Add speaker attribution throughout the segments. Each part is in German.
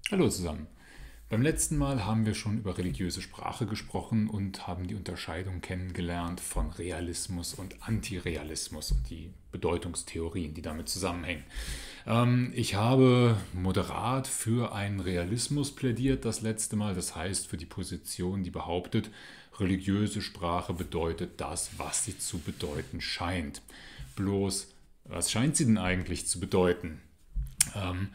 Speaker 1: Hallo zusammen. Beim letzten Mal haben wir schon über religiöse Sprache gesprochen und haben die Unterscheidung kennengelernt von Realismus und Antirealismus und die Bedeutungstheorien, die damit zusammenhängen. Ich habe moderat für einen Realismus plädiert das letzte Mal, das heißt für die Position, die behauptet, religiöse Sprache bedeutet das, was sie zu bedeuten scheint. Bloß, was scheint sie denn eigentlich zu bedeuten? Ähm,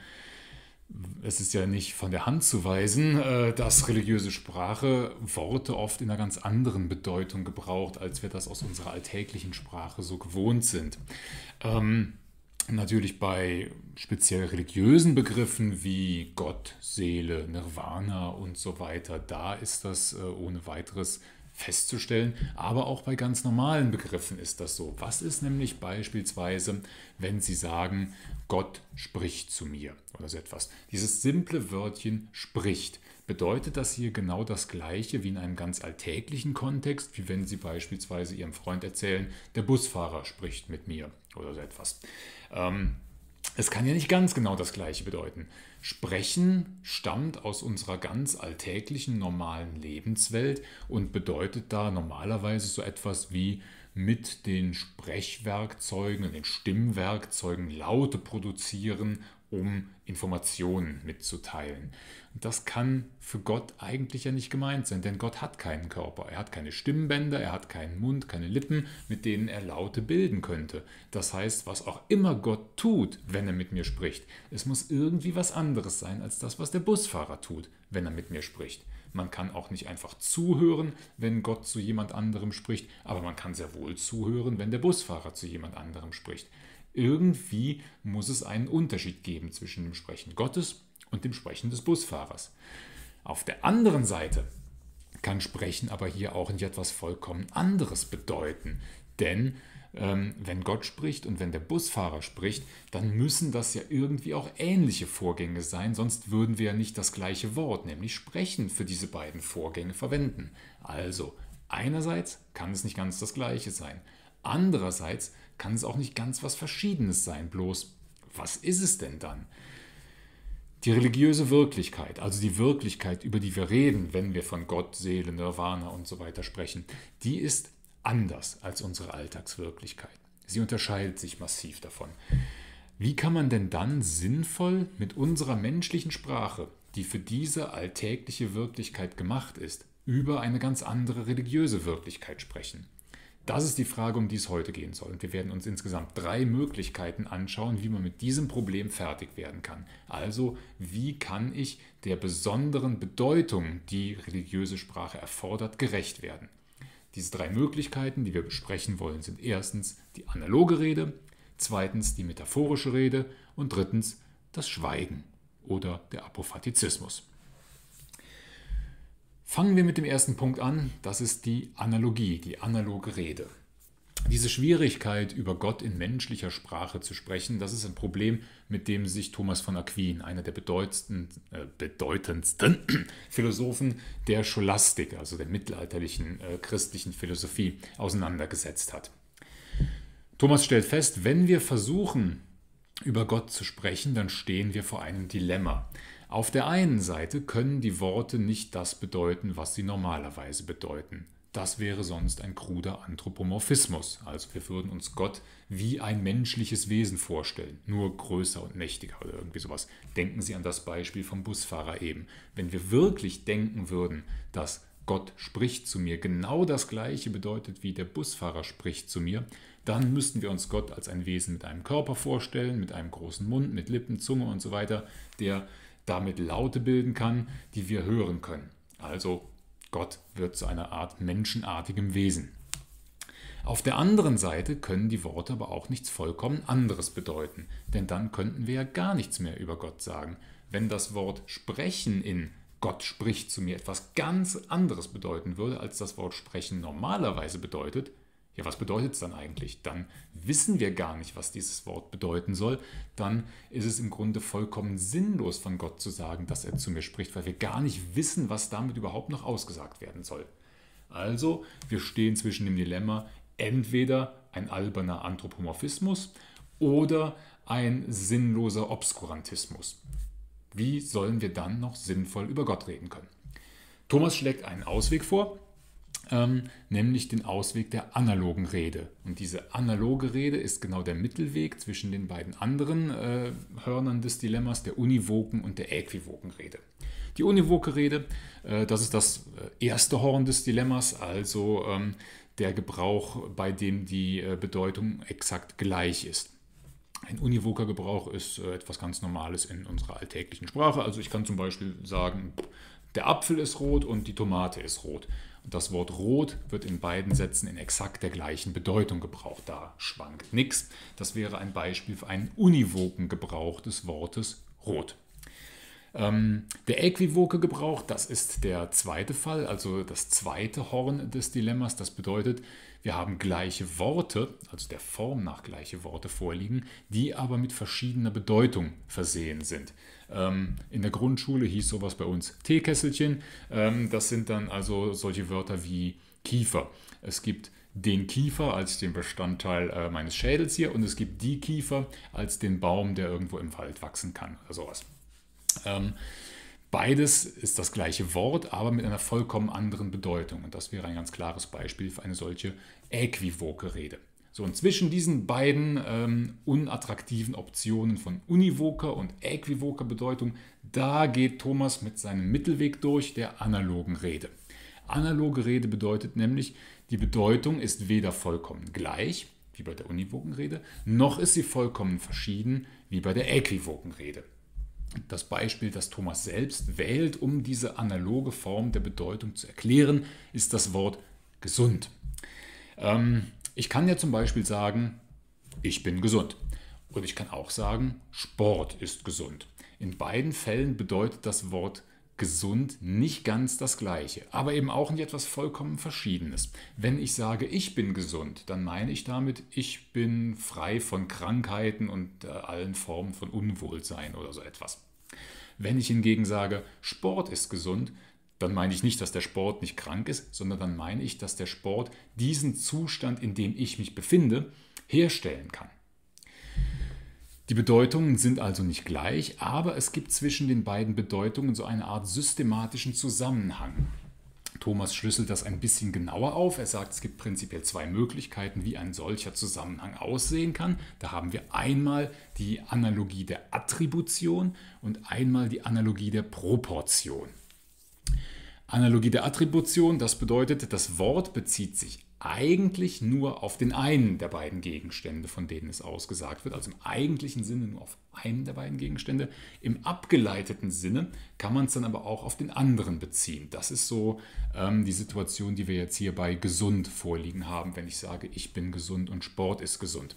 Speaker 1: Es ist ja nicht von der Hand zu weisen, dass religiöse Sprache Worte oft in einer ganz anderen Bedeutung gebraucht, als wir das aus unserer alltäglichen Sprache so gewohnt sind. Ähm, Natürlich bei speziell religiösen Begriffen wie Gott, Seele, Nirvana und so weiter, da ist das ohne weiteres festzustellen, aber auch bei ganz normalen Begriffen ist das so. Was ist nämlich beispielsweise, wenn Sie sagen, Gott spricht zu mir oder so etwas? Dieses simple Wörtchen spricht. Bedeutet das hier genau das Gleiche wie in einem ganz alltäglichen Kontext, wie wenn Sie beispielsweise Ihrem Freund erzählen, der Busfahrer spricht mit mir oder so etwas? Ähm, Es kann ja nicht ganz genau das Gleiche bedeuten. Sprechen stammt aus unserer ganz alltäglichen, normalen Lebenswelt und bedeutet da normalerweise so etwas wie mit den Sprechwerkzeugen und den Stimmwerkzeugen Laute produzieren, um Informationen mitzuteilen. Und das kann für Gott eigentlich ja nicht gemeint sein, denn Gott hat keinen Körper. Er hat keine Stimmbänder, er hat keinen Mund, keine Lippen, mit denen er Laute bilden könnte. Das heißt, was auch immer Gott tut, wenn er mit mir spricht, es muss irgendwie was anderes sein als das, was der Busfahrer tut, wenn er mit mir spricht. Man kann auch nicht einfach zuhören, wenn Gott zu jemand anderem spricht, aber man kann sehr wohl zuhören, wenn der Busfahrer zu jemand anderem spricht. Irgendwie muss es einen Unterschied geben zwischen dem Sprechen Gottes und dem Sprechen des Busfahrers. Auf der anderen Seite kann Sprechen aber hier auch nicht etwas vollkommen anderes bedeuten. Denn wenn Gott spricht und wenn der Busfahrer spricht, dann müssen das ja irgendwie auch ähnliche Vorgänge sein, sonst würden wir ja nicht das gleiche Wort, nämlich sprechen, für diese beiden Vorgänge verwenden. Also einerseits kann es nicht ganz das gleiche sein, andererseits kann es auch nicht ganz was Verschiedenes sein, bloß was ist es denn dann? Die religiöse Wirklichkeit, also die Wirklichkeit, über die wir reden, wenn wir von Gott, Seele, Nirvana und so weiter sprechen, die ist anders als unsere Alltagswirklichkeit. Sie unterscheidet sich massiv davon. Wie kann man denn dann sinnvoll mit unserer menschlichen Sprache, die für diese alltägliche Wirklichkeit gemacht ist, über eine ganz andere religiöse Wirklichkeit sprechen? Das ist die Frage, um die es heute gehen soll. Und wir werden uns insgesamt 3 Möglichkeiten anschauen, wie man mit diesem Problem fertig werden kann. Also, wie kann ich der besonderen Bedeutung, die religiöse Sprache erfordert, gerecht werden? Diese 3 Möglichkeiten, die wir besprechen wollen, sind erstens die analoge Rede, zweitens die metaphorische Rede und drittens das Schweigen oder der Apophatizismus. Fangen wir mit dem ersten Punkt an, das ist die Analogie, die analoge Rede. Diese Schwierigkeit, über Gott in menschlicher Sprache zu sprechen, das ist ein Problem, mit dem sich Thomas von Aquin, einer der bedeutendsten Philosophen der Scholastik, also der mittelalterlichen christlichen Philosophie, auseinandergesetzt hat. Thomas stellt fest, wenn wir versuchen, über Gott zu sprechen, dann stehen wir vor einem Dilemma. Auf der einen Seite können die Worte nicht das bedeuten, was sie normalerweise bedeuten. Das wäre sonst ein kruder Anthropomorphismus. Also wir würden uns Gott wie ein menschliches Wesen vorstellen, nur größer und mächtiger oder irgendwie sowas. Denken Sie an das Beispiel vom Busfahrer eben. Wenn wir wirklich denken würden, dass Gott spricht zu mir genau das gleiche bedeutet, wie der Busfahrer spricht zu mir, dann müssten wir uns Gott als ein Wesen mit einem Körper vorstellen, mit einem großen Mund, mit Lippen, Zunge und so weiter, der damit Laute bilden kann, die wir hören können. Also Gott wird zu einer Art menschenartigem Wesen. Auf der anderen Seite können die Worte aber auch nichts vollkommen anderes bedeuten, denn dann könnten wir ja gar nichts mehr über Gott sagen. Wenn das Wort sprechen in Gott spricht zu mir etwas ganz anderes bedeuten würde, als das Wort sprechen normalerweise bedeutet, ja, was bedeutet es dann eigentlich? Dann wissen wir gar nicht, was dieses Wort bedeuten soll. Dann ist es im Grunde vollkommen sinnlos von Gott zu sagen, dass er zu mir spricht, weil wir gar nicht wissen, was damit überhaupt noch ausgesagt werden soll. Also, wir stehen zwischen dem Dilemma, entweder ein alberner Anthropomorphismus oder ein sinnloser Obskurantismus. Wie sollen wir dann noch sinnvoll über Gott reden können? Thomas schlägt einen Ausweg vor, nämlich den Ausweg der analogen Rede. Und diese analoge Rede ist genau der Mittelweg zwischen den beiden anderen Hörnern des Dilemmas, der univoken und der äquivoken Rede. Die univoke Rede, das ist das erste Horn des Dilemmas, also der Gebrauch, bei dem die Bedeutung exakt gleich ist. Ein univoker Gebrauch ist etwas ganz Normales in unserer alltäglichen Sprache. Also ich kann zum Beispiel sagen, der Apfel ist rot und die Tomate ist rot. Und das Wort rot wird in beiden Sätzen in exakt der gleichen Bedeutung gebraucht. Da schwankt nichts. Das wäre ein Beispiel für einen univoken Gebrauch des Wortes rot. Der äquivoke Gebrauch, das ist der zweite Fall, also das zweite Horn des Dilemmas. Das bedeutet, wir haben gleiche Worte, also der Form nach gleiche Worte vorliegen, die aber mit verschiedener Bedeutung versehen sind. In der Grundschule hieß sowas bei uns Teekesselchen. Das sind dann also solche Wörter wie Kiefer. Es gibt den Kiefer als den Bestandteil meines Schädels hier und es gibt die Kiefer als den Baum, der irgendwo im Wald wachsen kann oder sowas. Beides ist das gleiche Wort, aber mit einer vollkommen anderen Bedeutung. Und das wäre ein ganz klares Beispiel für eine solche äquivoke Rede. So, und zwischen diesen beiden unattraktiven Optionen von univoker und äquivoker Bedeutung, da geht Thomas mit seinem Mittelweg durch, der analogen Rede. Analoge Rede bedeutet nämlich, die Bedeutung ist weder vollkommen gleich, wie bei der univoken Rede, noch ist sie vollkommen verschieden, wie bei der äquivoken Rede. Das Beispiel, das Thomas selbst wählt, um diese analoge Form der Bedeutung zu erklären, ist das Wort gesund. Ich kann ja zum Beispiel sagen, ich bin gesund. Und ich kann auch sagen, Sport ist gesund. In beiden Fällen bedeutet das Wort gesund nicht ganz das Gleiche, aber eben auch nicht etwas vollkommen Verschiedenes. Wenn ich sage, ich bin gesund, dann meine ich damit, ich bin frei von Krankheiten und allen Formen von Unwohlsein oder so etwas. Wenn ich hingegen sage, Sport ist gesund, dann meine ich nicht, dass der Sport nicht krank ist, sondern dann meine ich, dass der Sport diesen Zustand, in dem ich mich befinde, herstellen kann. Die Bedeutungen sind also nicht gleich, aber es gibt zwischen den beiden Bedeutungen so eine Art systematischen Zusammenhang. Thomas schlüsselt das ein bisschen genauer auf. Er sagt, es gibt prinzipiell zwei Möglichkeiten, wie ein solcher Zusammenhang aussehen kann. Da haben wir einmal die Analogie der Attribution und einmal die Analogie der Proportion. Analogie der Attribution, das bedeutet, das Wort bezieht sich eigentlich nur auf den einen der beiden Gegenstände, von denen es ausgesagt wird, also im eigentlichen Sinne nur auf einen der beiden Gegenstände. Im abgeleiteten Sinne kann man es dann aber auch auf den anderen beziehen. Das ist so die Situation, die wir jetzt hier bei gesund vorliegen haben, wenn ich sage, ich bin gesund und Sport ist gesund.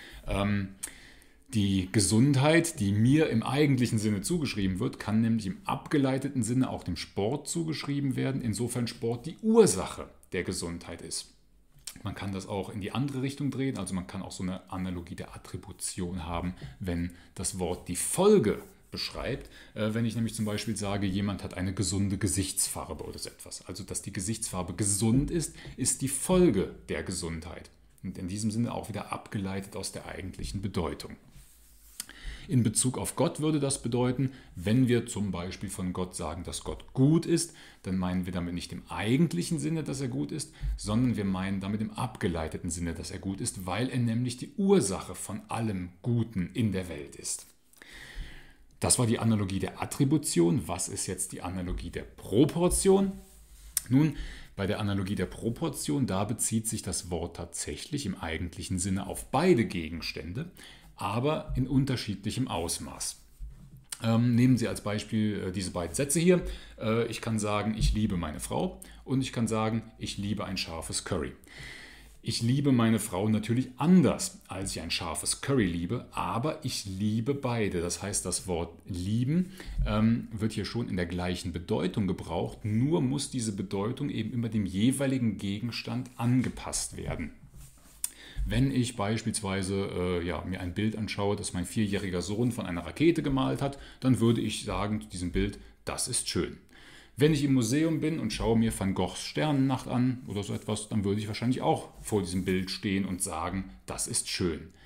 Speaker 1: Die Gesundheit, die mir im eigentlichen Sinne zugeschrieben wird, kann nämlich im abgeleiteten Sinne auch dem Sport zugeschrieben werden, insofern Sport die Ursache der Gesundheit ist. Man kann das auch in die andere Richtung drehen, also man kann auch so eine Analogie der Attribution haben, wenn das Wort die Folge beschreibt. Wenn ich nämlich zum Beispiel sage, jemand hat eine gesunde Gesichtsfarbe oder so etwas. Also dass die Gesichtsfarbe gesund ist, ist die Folge der Gesundheit. Und in diesem Sinne auch wieder abgeleitet aus der eigentlichen Bedeutung. In Bezug auf Gott würde das bedeuten, wenn wir zum Beispiel von Gott sagen, dass Gott gut ist, dann meinen wir damit nicht im eigentlichen Sinne, dass er gut ist, sondern wir meinen damit im abgeleiteten Sinne, dass er gut ist, weil er nämlich die Ursache von allem Guten in der Welt ist. Das war die Analogie der Attribution. Was ist jetzt die Analogie der Proportion? Nun, bei der Analogie der Proportion, da bezieht sich das Wort tatsächlich im eigentlichen Sinne auf beide Gegenstände, aber in unterschiedlichem Ausmaß. Nehmen Sie als Beispiel diese beiden Sätze hier. Ich kann sagen, ich liebe meine Frau und ich kann sagen, ich liebe ein scharfes Curry. Ich liebe meine Frau natürlich anders, als ich ein scharfes Curry liebe, aber ich liebe beide. Das heißt, das Wort lieben wird hier schon in der gleichen Bedeutung gebraucht, nur muss diese Bedeutung eben immer dem jeweiligen Gegenstand angepasst werden. Wenn ich beispielsweise mir ein Bild anschaue, das mein 4-jähriger Sohn von einer Rakete gemalt hat, dann würde ich sagen zu diesem Bild, das ist schön. Wenn ich im Museum bin und schaue mir Van Goghs Sternennacht an oder so etwas, dann würde ich wahrscheinlich auch vor diesem Bild stehen und sagen, das ist schön.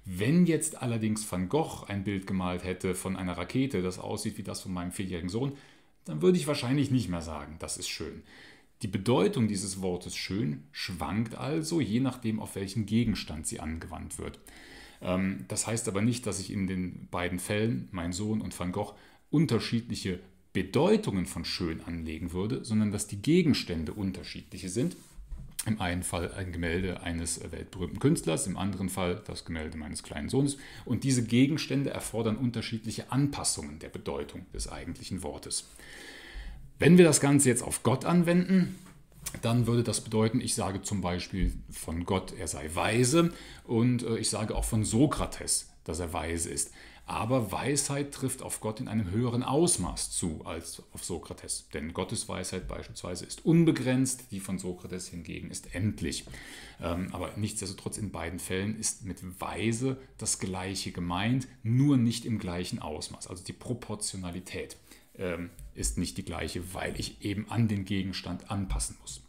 Speaker 1: Wenn jetzt allerdings Van Gogh ein Bild gemalt hätte von einer Rakete, das aussieht wie das von meinem 4-jährigen Sohn, dann würde ich wahrscheinlich nicht mehr sagen, das ist schön. Die Bedeutung dieses Wortes schön schwankt also, je nachdem, auf welchen Gegenstand sie angewandt wird. Das heißt aber nicht, dass ich in den beiden Fällen, mein Sohn und Van Gogh, unterschiedliche Bedeutungen von schön anlegen würde, sondern dass die Gegenstände unterschiedliche sind. Im einen Fall ein Gemälde eines weltberühmten Künstlers, im anderen Fall das Gemälde meines kleinen Sohnes. Und diese Gegenstände erfordern unterschiedliche Anpassungen der Bedeutung des eigentlichen Wortes. Wenn wir das Ganze jetzt auf Gott anwenden, dann würde das bedeuten, ich sage zum Beispiel von Gott, er sei weise, und ich sage auch von Sokrates, dass er weise ist. Aber Weisheit trifft auf Gott in einem höheren Ausmaß zu als auf Sokrates. Denn Gottes Weisheit beispielsweise ist unbegrenzt, die von Sokrates hingegen ist endlich. Aber nichtsdestotrotz in beiden Fällen ist mit weise das Gleiche gemeint, nur nicht im gleichen Ausmaß. Also die Proportionalität ist nicht die gleiche, weil ich eben an den Gegenstand anpassen muss.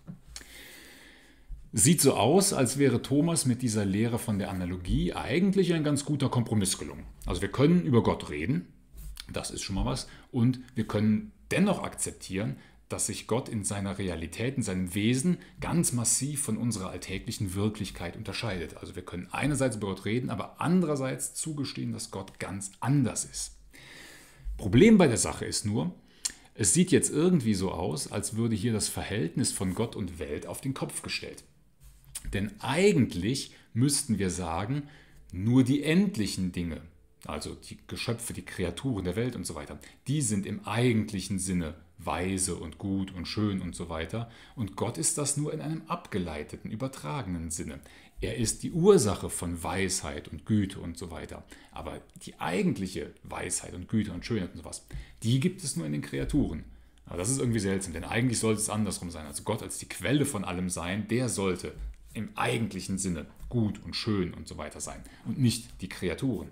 Speaker 1: Sieht so aus, als wäre Thomas mit dieser Lehre von der Analogie eigentlich ein ganz guter Kompromiss gelungen. Also wir können über Gott reden, das ist schon mal was, und wir können dennoch akzeptieren, dass sich Gott in seiner Realität, in seinem Wesen ganz massiv von unserer alltäglichen Wirklichkeit unterscheidet. Also wir können einerseits über Gott reden, aber andererseits zugestehen, dass Gott ganz anders ist. Problem bei der Sache ist nur, es sieht jetzt irgendwie so aus, als würde hier das Verhältnis von Gott und Welt auf den Kopf gestellt. Denn eigentlich müssten wir sagen, nur die endlichen Dinge, also die Geschöpfe, die Kreaturen der Welt und so weiter, die sind im eigentlichen Sinne weise und gut und schön und so weiter. Und Gott ist das nur in einem abgeleiteten, übertragenen Sinne. Er ist die Ursache von Weisheit und Güte und so weiter. Aber die eigentliche Weisheit und Güte und Schönheit und sowas, die gibt es nur in den Kreaturen. Aber das ist irgendwie seltsam, denn eigentlich sollte es andersrum sein. Also Gott als die Quelle von allem sein, der sollte im eigentlichen Sinne gut und schön und so weiter sein und nicht die Kreaturen.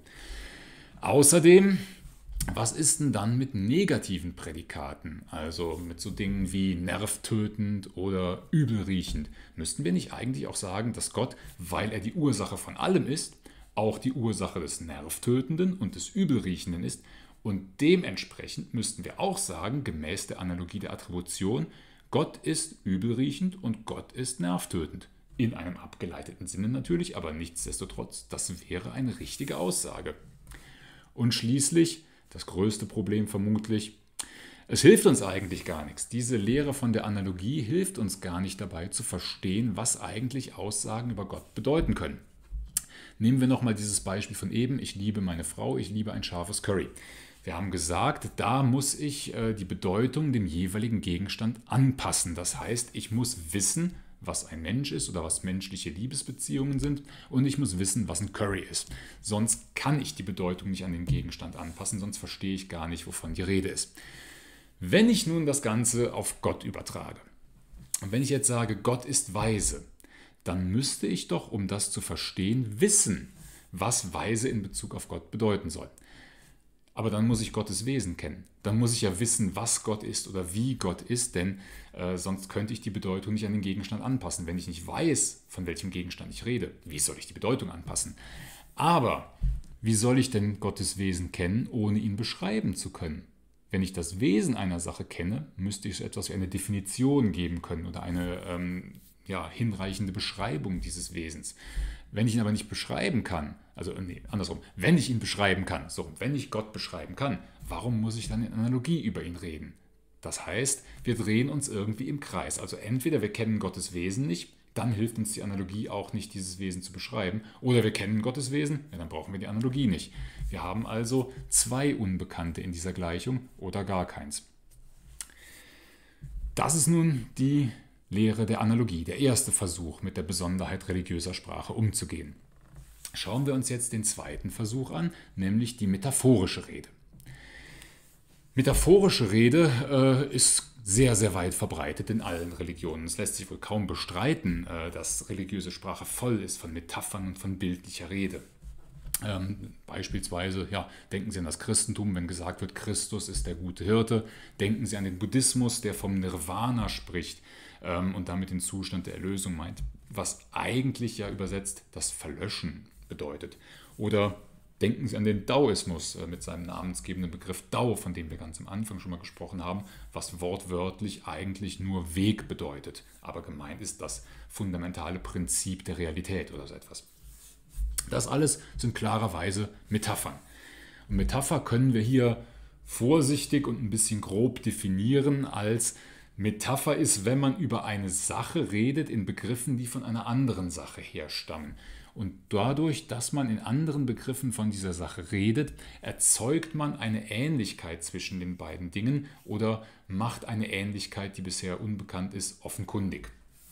Speaker 1: Außerdem, was ist denn dann mit negativen Prädikaten, also mit so Dingen wie nervtötend oder übelriechend? Müssten wir nicht eigentlich auch sagen, dass Gott, weil er die Ursache von allem ist, auch die Ursache des Nervtötenden und des Übelriechenden ist? Und dementsprechend müssten wir auch sagen, gemäß der Analogie der Attribution, Gott ist übelriechend und Gott ist nervtötend. In einem abgeleiteten Sinne natürlich, aber nichtsdestotrotz, das wäre eine richtige Aussage. Und schließlich, das größte Problem vermutlich, es hilft uns eigentlich gar nichts. Diese Lehre von der Analogie hilft uns gar nicht dabei zu verstehen, was eigentlich Aussagen über Gott bedeuten können. Nehmen wir nochmal dieses Beispiel von eben, ich liebe meine Frau, ich liebe ein scharfes Curry. Wir haben gesagt, da muss ich die Bedeutung dem jeweiligen Gegenstand anpassen. Das heißt, ich muss wissen, was ein Mensch ist oder was menschliche Liebesbeziehungen sind und ich muss wissen, was ein Curry ist. Sonst kann ich die Bedeutung nicht an den Gegenstand anpassen, sonst verstehe ich gar nicht, wovon die Rede ist. Wenn ich nun das Ganze auf Gott übertrage und wenn ich jetzt sage, Gott ist weise, dann müsste ich doch, um das zu verstehen, wissen, was weise in Bezug auf Gott bedeuten soll. Aber dann muss ich Gottes Wesen kennen. Dann muss ich ja wissen, was Gott ist oder wie Gott ist, denn sonst könnte ich die Bedeutung nicht an den Gegenstand anpassen. Wenn ich nicht weiß, von welchem Gegenstand ich rede, wie soll ich die Bedeutung anpassen? Aber wie soll ich denn Gottes Wesen kennen, ohne ihn beschreiben zu können? Wenn ich das Wesen einer Sache kenne, müsste ich so etwas wie eine Definition geben können oder eine hinreichende Beschreibung dieses Wesens. Wenn ich ihn aber nicht beschreiben kann, wenn ich ihn beschreiben kann, wenn ich Gott beschreiben kann, warum muss ich dann in Analogie über ihn reden? Das heißt, wir drehen uns irgendwie im Kreis. Also entweder wir kennen Gottes Wesen nicht, dann hilft uns die Analogie auch nicht, dieses Wesen zu beschreiben, oder wir kennen Gottes Wesen, dann brauchen wir die Analogie nicht. Wir haben also zwei Unbekannte in dieser Gleichung oder gar keins. Das ist nun die Lehre der Analogie, der erste Versuch, mit der Besonderheit religiöser Sprache umzugehen. Schauen wir uns jetzt den zweiten Versuch an, nämlich die metaphorische Rede. Metaphorische Rede ist sehr, sehr weit verbreitet in allen Religionen. Es lässt sich wohl kaum bestreiten, dass religiöse Sprache voll ist von Metaphern und von bildlicher Rede. Beispielsweise, denken Sie an das Christentum, wenn gesagt wird, Christus ist der gute Hirte. Denken Sie an den Buddhismus, der vom Nirvana spricht und damit den Zustand der Erlösung meint, was eigentlich ja übersetzt das Verlöschen bedeutet. Oder denken Sie an den Daoismus mit seinem namensgebenden Begriff Dao, von dem wir ganz am Anfang schon mal gesprochen haben, was wortwörtlich eigentlich nur Weg bedeutet. Aber gemeint ist das fundamentale Prinzip der Realität oder so etwas. Das alles sind klarerweise Metaphern. Und Metapher können wir hier vorsichtig und ein bisschen grob definieren als Metapher ist, wenn man über eine Sache redet in Begriffen, die von einer anderen Sache herstammen. Und dadurch, dass man in anderen Begriffen von dieser Sache redet, erzeugt man eine Ähnlichkeit zwischen den beiden Dingen oder macht eine Ähnlichkeit, die bisher unbekannt ist, offenkundig.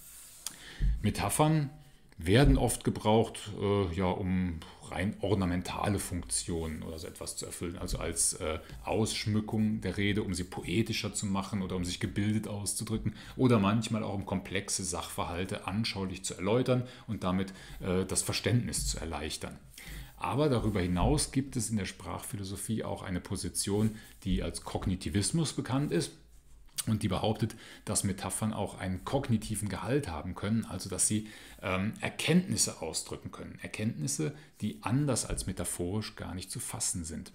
Speaker 1: Metaphern werden oft gebraucht, um rein ornamentale Funktionen oder so etwas zu erfüllen, also als Ausschmückung der Rede, um sie poetischer zu machen oder um sich gebildet auszudrücken oder manchmal auch um komplexe Sachverhalte anschaulich zu erläutern und damit das Verständnis zu erleichtern. Aber darüber hinaus gibt es in der Sprachphilosophie auch eine Position, die als Kognitivismus bekannt ist. Und die behauptet, dass Metaphern auch einen kognitiven Gehalt haben können, also dass sie Erkenntnisse ausdrücken können. Erkenntnisse, die anders als metaphorisch gar nicht zu fassen sind.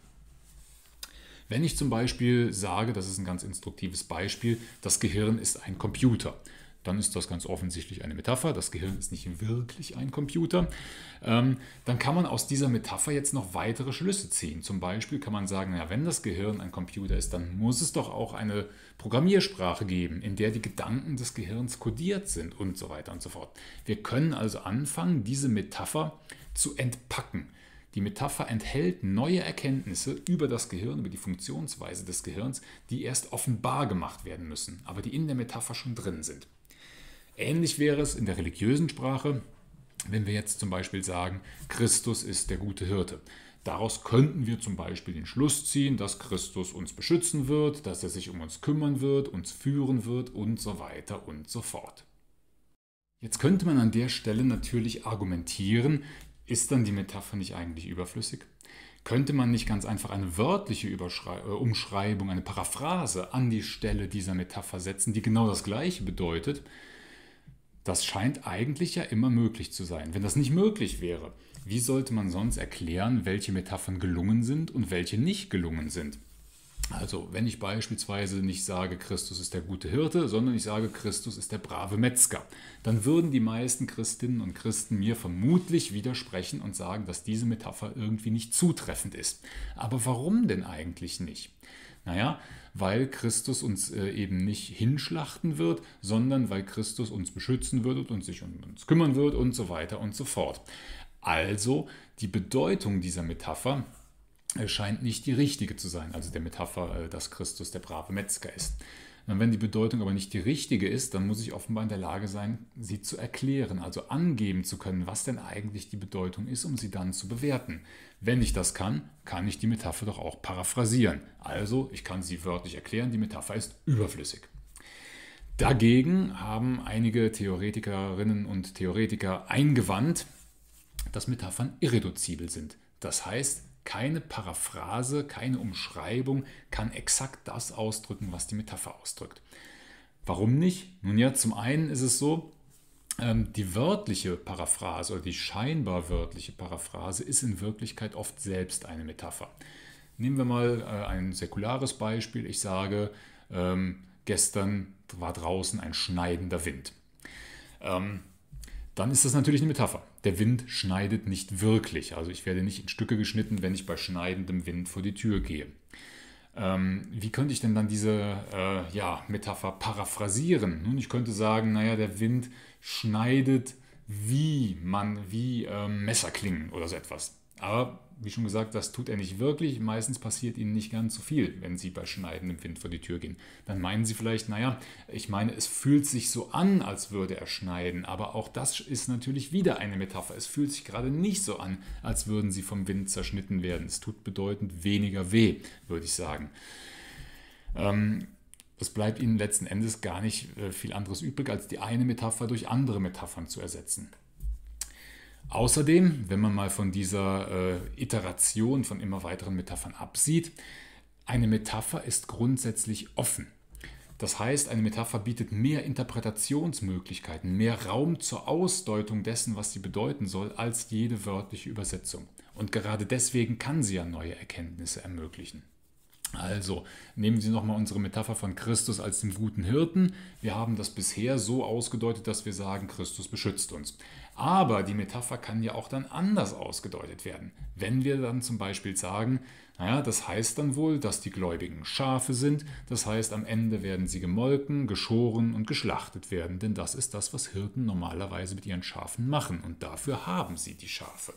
Speaker 1: Wenn ich zum Beispiel sage, das ist ein ganz instruktives Beispiel, das Gehirn ist ein Computer, dann ist das ganz offensichtlich eine Metapher. Das Gehirn ist nicht wirklich ein Computer. Dann kann man aus dieser Metapher jetzt noch weitere Schlüsse ziehen. Zum Beispiel kann man sagen, ja, wenn das Gehirn ein Computer ist, dann muss es doch auch eine Programmiersprache geben, in der die Gedanken des Gehirns kodiert sind und so weiter und so fort. Wir können also anfangen, diese Metapher zu entpacken. Die Metapher enthält neue Erkenntnisse über das Gehirn, über die Funktionsweise des Gehirns, die erst offenbar gemacht werden müssen, aber die in der Metapher schon drin sind. Ähnlich wäre es in der religiösen Sprache, wenn wir jetzt zum Beispiel sagen, Christus ist der gute Hirte. Daraus könnten wir zum Beispiel den Schluss ziehen, dass Christus uns beschützen wird, dass er sich um uns kümmern wird, uns führen wird und so weiter und so fort. Jetzt könnte man an der Stelle natürlich argumentieren, ist dann die Metapher nicht eigentlich überflüssig? Könnte man nicht ganz einfach eine wörtliche Umschreibung, eine Paraphrase an die Stelle dieser Metapher setzen, die genau das Gleiche bedeutet? Das scheint eigentlich ja immer möglich zu sein. Wenn das nicht möglich wäre, wie sollte man sonst erklären, welche Metaphern gelungen sind und welche nicht gelungen sind? Also, wenn ich beispielsweise nicht sage, Christus ist der gute Hirte, sondern ich sage, Christus ist der brave Metzger, dann würden die meisten Christinnen und Christen mir vermutlich widersprechen und sagen, dass diese Metapher irgendwie nicht zutreffend ist. Aber warum denn eigentlich nicht? Naja, weil Christus uns eben nicht hinschlachten wird, sondern weil Christus uns beschützen wird und sich um uns kümmern wird und so weiter und so fort. Also die Bedeutung dieser Metapher scheint nicht die richtige zu sein, also der Metapher, dass Christus der brave Metzger ist. Und wenn die Bedeutung aber nicht die richtige ist, dann muss ich offenbar in der Lage sein, sie zu erklären, also angeben zu können, was denn eigentlich die Bedeutung ist, um sie dann zu bewerten. Wenn ich das kann, kann ich die Metapher doch auch paraphrasieren. Also, ich kann sie wörtlich erklären, die Metapher ist überflüssig. Dagegen haben einige Theoretikerinnen und Theoretiker eingewandt, dass Metaphern irreduzibel sind. Das heißt, keine Paraphrase, keine Umschreibung kann exakt das ausdrücken, was die Metapher ausdrückt. Warum nicht? Nun ja, zum einen ist es so, die wörtliche Paraphrase oder die scheinbar wörtliche Paraphrase ist in Wirklichkeit oft selbst eine Metapher. Nehmen wir mal ein säkulares Beispiel. Ich sage, gestern war draußen ein schneidender Wind. Dann ist das natürlich eine Metapher. Der Wind schneidet nicht wirklich. Also ich werde nicht in Stücke geschnitten, wenn ich bei schneidendem Wind vor die Tür gehe. Wie könnte ich denn dann diese Metapher paraphrasieren? Nun, ich könnte sagen, naja, der Wind schneidet wie Messerklingen oder so etwas. Aber wie schon gesagt, das tut er nicht wirklich. Meistens passiert ihnen nicht ganz so viel, wenn sie bei schneidendem Wind vor die Tür gehen. Dann meinen sie vielleicht, naja, ich meine, es fühlt sich so an, als würde er schneiden. Aber auch das ist natürlich wieder eine Metapher. Es fühlt sich gerade nicht so an, als würden sie vom Wind zerschnitten werden. Es tut bedeutend weniger weh, würde ich sagen. Es bleibt ihnen letzten Endes gar nicht viel anderes übrig, als die eine Metapher durch andere Metaphern zu ersetzen. Außerdem, wenn man mal von dieser Iteration von immer weiteren Metaphern absieht, eine Metapher ist grundsätzlich offen. Das heißt, eine Metapher bietet mehr Interpretationsmöglichkeiten, mehr Raum zur Ausdeutung dessen, was sie bedeuten soll, als jede wörtliche Übersetzung. Und gerade deswegen kann sie ja neue Erkenntnisse ermöglichen. Also nehmen Sie nochmal unsere Metapher von Christus als dem guten Hirten. Wir haben das bisher so ausgedeutet, dass wir sagen, Christus beschützt uns. Aber die Metapher kann ja auch dann anders ausgedeutet werden. Wenn wir dann zum Beispiel sagen, naja, das heißt dann wohl, dass die Gläubigen Schafe sind. Das heißt, am Ende werden sie gemolken, geschoren und geschlachtet werden. Denn das ist das, was Hirten normalerweise mit ihren Schafen machen. Und dafür haben sie die Schafe.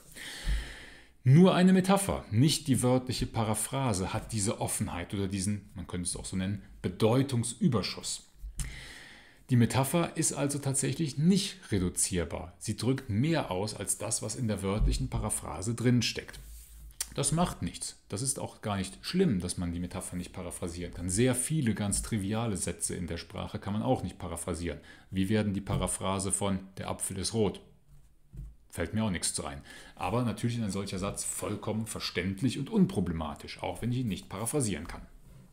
Speaker 1: Nur eine Metapher, nicht die wörtliche Paraphrase, hat diese Offenheit oder diesen, man könnte es auch so nennen, Bedeutungsüberschuss. Die Metapher ist also tatsächlich nicht reduzierbar. Sie drückt mehr aus als das, was in der wörtlichen Paraphrase drinsteckt. Das macht nichts. Das ist auch gar nicht schlimm, dass man die Metapher nicht paraphrasieren kann. Sehr viele ganz triviale Sätze in der Sprache kann man auch nicht paraphrasieren. Wie werden die Paraphrase von der Apfel ist rot? Fällt mir auch nichts zu ein. Aber natürlich ist ein solcher Satz vollkommen verständlich und unproblematisch, auch wenn ich ihn nicht paraphrasieren kann.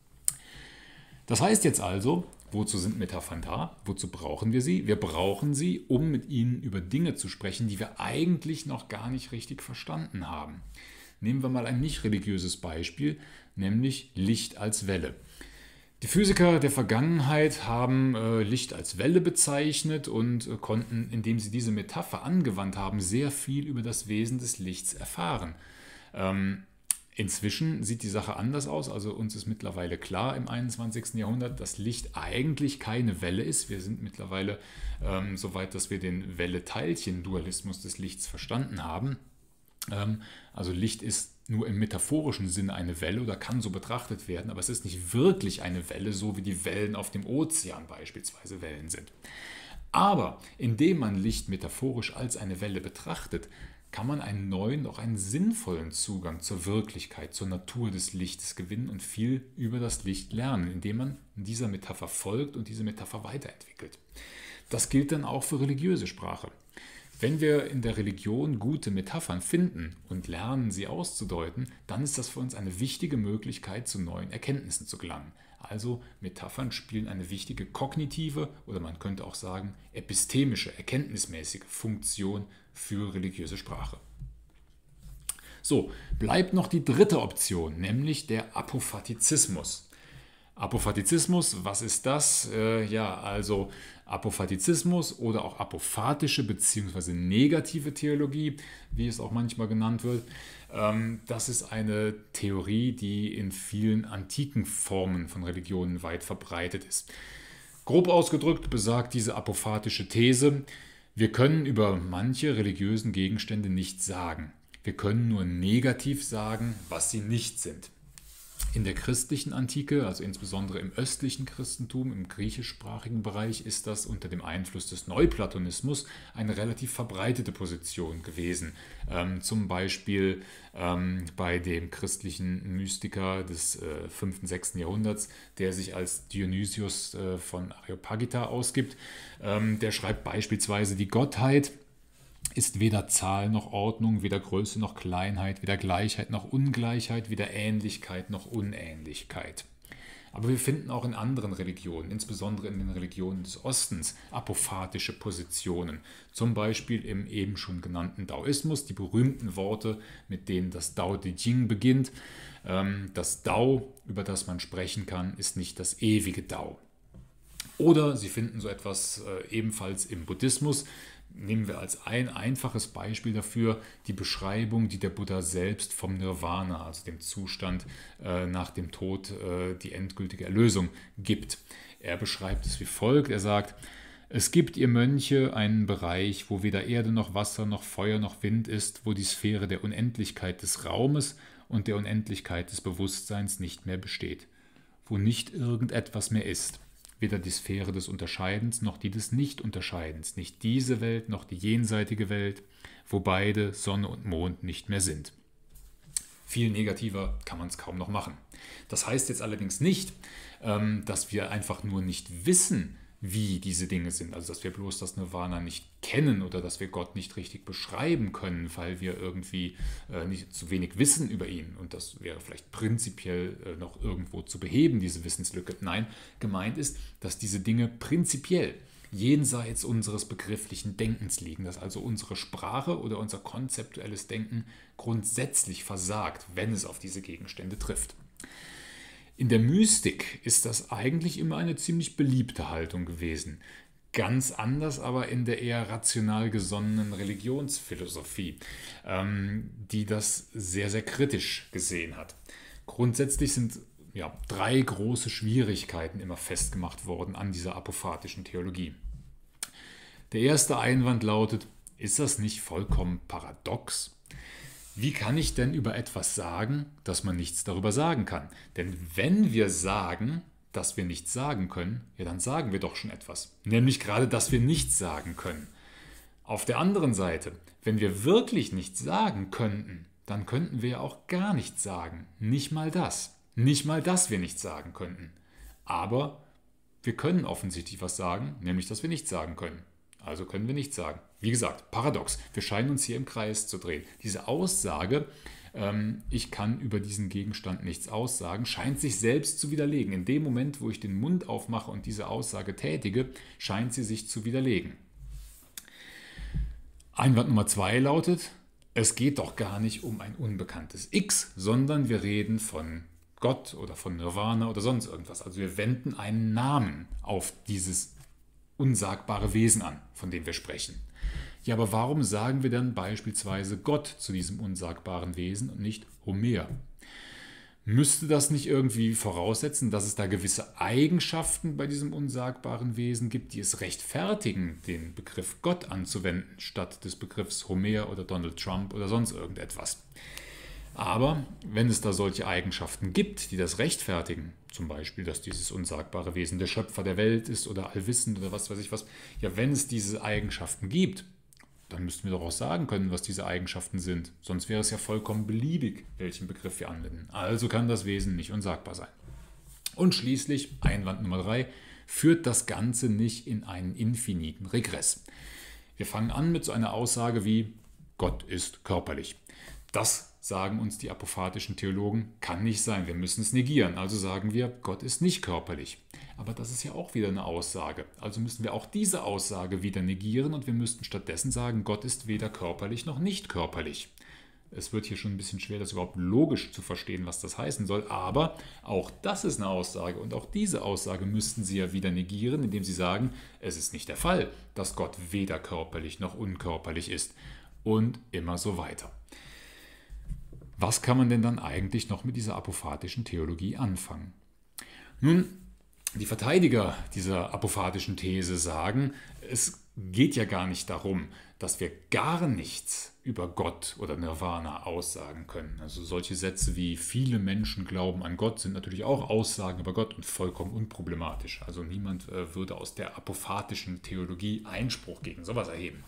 Speaker 1: Das heißt jetzt also, wozu sind Metaphern da? Wozu brauchen wir sie? Wir brauchen sie, um mit ihnen über Dinge zu sprechen, die wir eigentlich noch gar nicht richtig verstanden haben. Nehmen wir mal ein nicht religiöses Beispiel, nämlich Licht als Welle. Die Physiker der Vergangenheit haben Licht als Welle bezeichnet und konnten, indem sie diese Metapher angewandt haben, sehr viel über das Wesen des Lichts erfahren. Inzwischen sieht die Sache anders aus, also uns ist mittlerweile klar im 21. Jahrhundert, dass Licht eigentlich keine Welle ist. Wir sind mittlerweile so weit, dass wir den Welle-Teilchen-Dualismus des Lichts verstanden haben. Also Licht ist nur im metaphorischen Sinne eine Welle oder kann so betrachtet werden, aber es ist nicht wirklich eine Welle, so wie die Wellen auf dem Ozean beispielsweise Wellen sind. Aber indem man Licht metaphorisch als eine Welle betrachtet, kann man einen neuen, auch einen sinnvollen Zugang zur Wirklichkeit, zur Natur des Lichtes gewinnen und viel über das Licht lernen, indem man dieser Metapher folgt und diese Metapher weiterentwickelt. Das gilt dann auch für religiöse Sprache. Wenn wir in der Religion gute Metaphern finden und lernen, sie auszudeuten, dann ist das für uns eine wichtige Möglichkeit, zu neuen Erkenntnissen zu gelangen. Also Metaphern spielen eine wichtige kognitive oder man könnte auch sagen epistemische, erkenntnismäßige Funktion für religiöse Sprache. So, bleibt noch die dritte Option, nämlich der Apophatizismus. Apophatizismus, was ist das? Also Apophatizismus oder auch apophatische bzw. negative Theologie, wie es auch manchmal genannt wird. Das ist eine Theorie, die in vielen antiken Formen von Religionen weit verbreitet ist. Grob ausgedrückt besagt diese apophatische These, wir können über manche religiösen Gegenstände nichts sagen. Wir können nur negativ sagen, was sie nicht sind. In der christlichen Antike, also insbesondere im östlichen Christentum, im griechischsprachigen Bereich, ist das unter dem Einfluss des Neuplatonismus eine relativ verbreitete Position gewesen. Zum Beispiel bei dem christlichen Mystiker des 5. und 6. Jahrhunderts, der sich als Dionysius von Areopagita ausgibt. Der schreibt beispielsweise, die Gottheit ist weder Zahl noch Ordnung, weder Größe noch Kleinheit, weder Gleichheit noch Ungleichheit, weder Ähnlichkeit noch Unähnlichkeit. Aber wir finden auch in anderen Religionen, insbesondere in den Religionen des Ostens, apophatische Positionen. Zum Beispiel im eben schon genannten Daoismus, die berühmten Worte, mit denen das Dao De Jing beginnt. Das Dao, über das man sprechen kann, ist nicht das ewige Dao. Oder Sie finden so etwas ebenfalls im Buddhismus. Nehmen wir als ein einfaches Beispiel dafür die Beschreibung, die der Buddha selbst vom Nirvana, also dem Zustand nach dem Tod, die endgültige Erlösung gibt. Er beschreibt es wie folgt, er sagt, es gibt, ihr Mönche, einen Bereich, wo weder Erde noch Wasser noch Feuer noch Wind ist, wo die Sphäre der Unendlichkeit des Raumes und der Unendlichkeit des Bewusstseins nicht mehr besteht, wo nicht irgendetwas mehr ist. Weder die Sphäre des Unterscheidens noch die des Nicht-Unterscheidens, nicht diese Welt noch die jenseitige Welt, wo beide, Sonne und Mond, nicht mehr sind. Viel negativer kann man es kaum noch machen. Das heißt jetzt allerdings nicht, dass wir einfach nur nicht wissen, wie diese Dinge sind. Also dass wir bloß das Nirvana nicht kennen oder dass wir Gott nicht richtig beschreiben können, weil wir irgendwie nicht zu wenig wissen über ihn. Und das wäre vielleicht prinzipiell noch irgendwo zu beheben, diese Wissenslücke. Nein, gemeint ist, dass diese Dinge prinzipiell jenseits unseres begrifflichen Denkens liegen, dass also unsere Sprache oder unser konzeptuelles Denken grundsätzlich versagt, wenn es auf diese Gegenstände trifft. In der Mystik ist das eigentlich immer eine ziemlich beliebte Haltung gewesen. Ganz anders aber in der eher rational gesonnenen Religionsphilosophie, die das sehr, sehr kritisch gesehen hat. Grundsätzlich sind drei große Schwierigkeiten immer festgemacht worden an dieser apophatischen Theologie. Der erste Einwand lautet: Ist das nicht vollkommen paradox? Wie kann ich denn über etwas sagen, dass man nichts darüber sagen kann? Denn wenn wir sagen, dass wir nichts sagen können, ja, dann sagen wir doch schon etwas. Nämlich gerade, dass wir nichts sagen können. Auf der anderen Seite, wenn wir wirklich nichts sagen könnten, dann könnten wir ja auch gar nichts sagen. Nicht mal das. Nicht mal, dass wir nichts sagen könnten. Aber wir können offensichtlich was sagen, nämlich, dass wir nichts sagen können. Also können wir nichts sagen. Wie gesagt, paradox. Wir scheinen uns hier im Kreis zu drehen. Diese Aussage, ich kann über diesen Gegenstand nichts aussagen, scheint sich selbst zu widerlegen. In dem Moment, wo ich den Mund aufmache und diese Aussage tätige, scheint sie sich zu widerlegen. Einwand Nummer 2 lautet: Es geht doch gar nicht um ein unbekanntes X, sondern wir reden von Gott oder von Nirvana oder sonst irgendwas. Also wir wenden einen Namen auf dieses unsagbare Wesen an, von dem wir sprechen. Ja, aber warum sagen wir dann beispielsweise Gott zu diesem unsagbaren Wesen und nicht Homer? Müsste das nicht irgendwie voraussetzen, dass es da gewisse Eigenschaften bei diesem unsagbaren Wesen gibt, die es rechtfertigen, den Begriff Gott anzuwenden, statt des Begriffs Homer oder Donald Trump oder sonst irgendetwas? Aber wenn es da solche Eigenschaften gibt, die das rechtfertigen, zum Beispiel, dass dieses unsagbare Wesen der Schöpfer der Welt ist oder allwissend oder was weiß ich was, ja, wenn es diese Eigenschaften gibt, dann müssten wir doch auch sagen können, was diese Eigenschaften sind. Sonst wäre es ja vollkommen beliebig, welchen Begriff wir anwenden. Also kann das Wesen nicht unsagbar sein. Und schließlich, Einwand Nummer 3, führt das Ganze nicht in einen infiniten Regress. Wir fangen an mit so einer Aussage wie: Gott ist körperlich. Das, sagen uns die apophatischen Theologen, kann nicht sein. Wir müssen es negieren. Also sagen wir, Gott ist nicht körperlich. Aber das ist ja auch wieder eine Aussage. Also müssen wir auch diese Aussage wieder negieren und wir müssten stattdessen sagen, Gott ist weder körperlich noch nicht körperlich. Es wird hier schon ein bisschen schwer, das überhaupt logisch zu verstehen, was das heißen soll. Aber auch das ist eine Aussage. Und auch diese Aussage müssten Sie ja wieder negieren, indem Sie sagen, es ist nicht der Fall, dass Gott weder körperlich noch unkörperlich ist. Und immer so weiter. Was kann man denn dann eigentlich noch mit dieser apophatischen Theologie anfangen? Nun, die Verteidiger dieser apophatischen These sagen, es geht ja gar nicht darum, dass wir gar nichts über Gott oder Nirvana aussagen können. Also solche Sätze wie viele Menschen glauben an Gott sind natürlich auch Aussagen über Gott und vollkommen unproblematisch. Also niemand würde aus der apophatischen Theologie Einspruch gegen sowas erheben.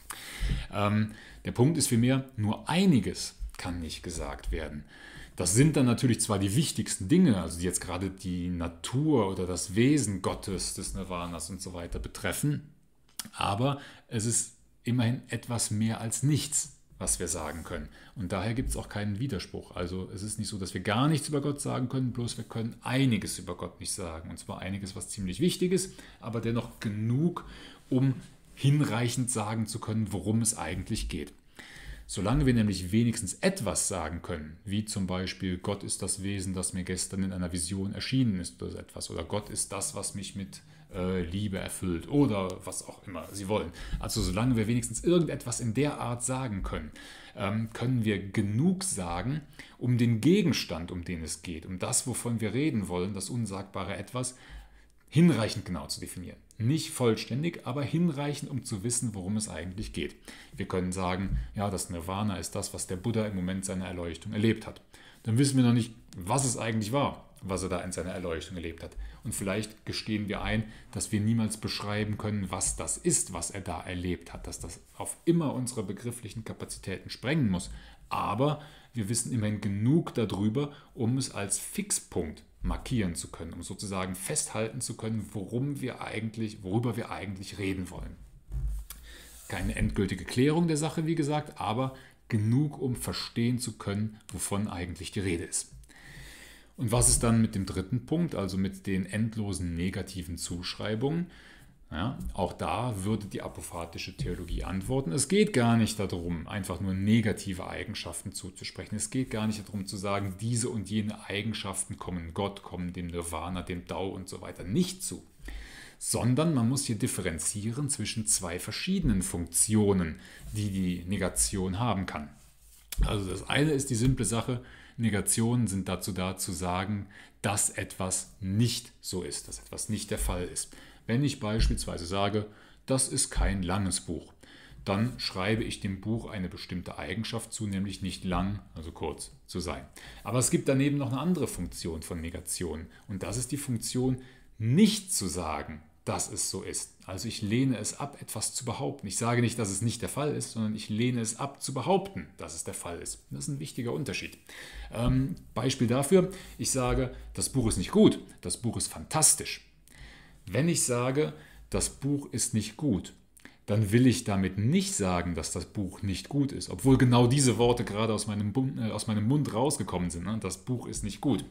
Speaker 1: Der Punkt ist vielmehr, nur einiges kann nicht gesagt werden. Das sind dann natürlich zwar die wichtigsten Dinge, also die jetzt gerade die Natur oder das Wesen Gottes, des Nirvanas und so weiter betreffen, aber es ist immerhin etwas mehr als nichts, was wir sagen können. Und daher gibt es auch keinen Widerspruch. Also es ist nicht so, dass wir gar nichts über Gott sagen können, bloß wir können einiges über Gott nicht sagen. Und zwar einiges, was ziemlich wichtig ist, aber dennoch genug, um hinreichend sagen zu können, worum es eigentlich geht. Solange wir nämlich wenigstens etwas sagen können, wie zum Beispiel, Gott ist das Wesen, das mir gestern in einer Vision erschienen ist oder so etwas, oder Gott ist das, was mich mit Liebe erfüllt oder was auch immer Sie wollen. Also solange wir wenigstens irgendetwas in der Art sagen können, können wir genug sagen, um den Gegenstand, um den es geht, um das, wovon wir reden wollen, das unsagbare Etwas, hinreichend genau zu definieren. Nicht vollständig, aber hinreichend, um zu wissen, worum es eigentlich geht. Wir können sagen, ja, das Nirvana ist das, was der Buddha im Moment seiner Erleuchtung erlebt hat. Dann wissen wir noch nicht, was es eigentlich war, was er da in seiner Erleuchtung erlebt hat. Und vielleicht gestehen wir ein, dass wir niemals beschreiben können, was das ist, was er da erlebt hat, dass das auf immer unsere begrifflichen Kapazitäten sprengen muss. Aber wir wissen immerhin genug darüber, um es als Fixpunkt markieren zu können, um sozusagen festhalten zu können, worüber wir eigentlich reden wollen. Keine endgültige Klärung der Sache, wie gesagt, aber genug, um verstehen zu können, wovon eigentlich die Rede ist. Und was ist dann mit dem dritten Punkt, also mit den endlosen negativen Zuschreibungen? Ja, auch da würde die apophatische Theologie antworten. Es geht gar nicht darum, einfach nur negative Eigenschaften zuzusprechen. Es geht gar nicht darum zu sagen, diese und jene Eigenschaften kommen Gott, kommen dem Nirvana, dem Tao und so weiter nicht zu. Sondern man muss hier differenzieren zwischen zwei verschiedenen Funktionen, die die Negation haben kann. Also das eine ist die simple Sache, Negationen sind dazu da zu sagen, dass etwas nicht so ist, dass etwas nicht der Fall ist. Wenn ich beispielsweise sage, das ist kein langes Buch, dann schreibe ich dem Buch eine bestimmte Eigenschaft zu, nämlich nicht lang, also kurz zu sein. Aber es gibt daneben noch eine andere Funktion von Negationen und das ist die Funktion, nicht zu sagen, dass es so ist. Also ich lehne es ab, etwas zu behaupten. Ich sage nicht, dass es nicht der Fall ist, sondern ich lehne es ab, zu behaupten, dass es der Fall ist. Das ist ein wichtiger Unterschied. Beispiel dafür, ich sage, das Buch ist nicht gut, das Buch ist fantastisch. Wenn ich sage, das Buch ist nicht gut, dann will ich damit nicht sagen, dass das Buch nicht gut ist, obwohl genau diese Worte gerade aus meinem Mund rausgekommen sind. Ne? Das Buch ist nicht gut.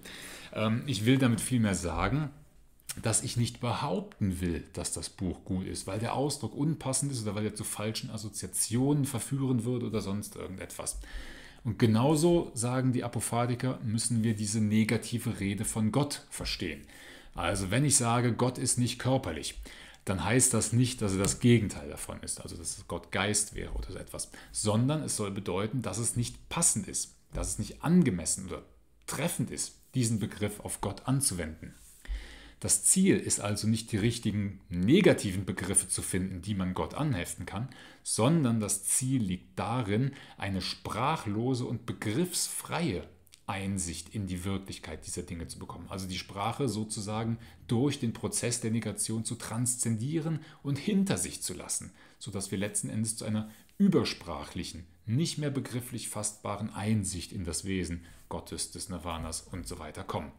Speaker 1: Ich will damit vielmehr sagen, dass ich nicht behaupten will, dass das Buch gut ist, weil der Ausdruck unpassend ist oder weil er zu falschen Assoziationen verführen würde oder sonst irgendetwas. Und genauso, sagen die Apophatiker, müssen wir diese negative Rede von Gott verstehen. Also wenn ich sage, Gott ist nicht körperlich, dann heißt das nicht, dass er das Gegenteil davon ist, also dass Gott Geist wäre oder so etwas, sondern es soll bedeuten, dass es nicht passend ist, dass es nicht angemessen oder treffend ist, diesen Begriff auf Gott anzuwenden. Das Ziel ist also nicht die richtigen negativen Begriffe zu finden, die man Gott anheften kann, sondern das Ziel liegt darin, eine sprachlose und begriffsfreie Einsicht in die Wirklichkeit dieser Dinge zu bekommen. Also die Sprache sozusagen durch den Prozess der Negation zu transzendieren und hinter sich zu lassen, sodass wir letzten Endes zu einer übersprachlichen, nicht mehr begrifflich fassbaren Einsicht in das Wesen Gottes, des Nirvanas und so weiter kommen.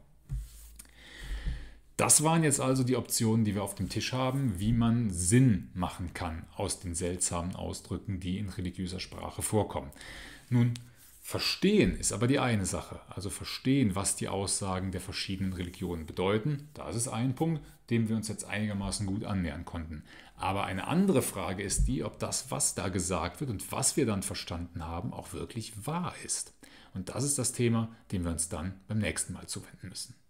Speaker 1: Das waren jetzt also die Optionen, die wir auf dem Tisch haben, wie man Sinn machen kann aus den seltsamen Ausdrücken, die in religiöser Sprache vorkommen. Nun, verstehen ist aber die eine Sache. Also verstehen, was die Aussagen der verschiedenen Religionen bedeuten, das ist ein Punkt, dem wir uns jetzt einigermaßen gut annähern konnten. Aber eine andere Frage ist die, ob das, was da gesagt wird und was wir dann verstanden haben, auch wirklich wahr ist. Und das ist das Thema, dem wir uns dann beim nächsten Mal zuwenden müssen.